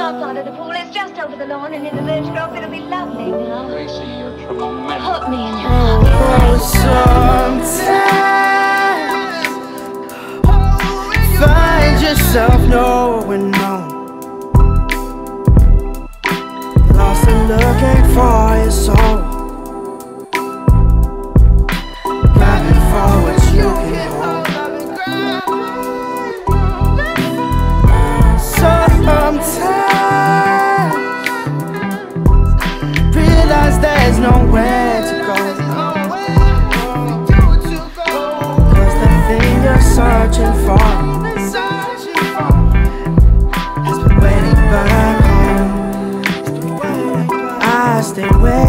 outside of the pool. It's just over the lawn and in the birch grove. It'll be lovely now. Tracy, you're tremendous. Put me in your heart. Sometimes find yourself nowhere known, lost and looking for your soul, grabbing for what you can hold. Sometimes realize there's nowhere to go, 'cause the thing you're searching for has been waiting back home. I stay waiting.